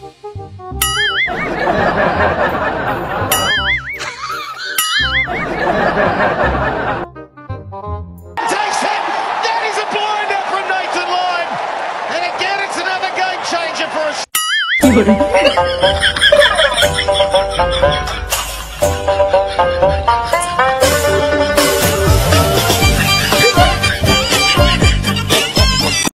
Takes it! That is a blinder from Nathan Lyon! And again, it's another game changer for us.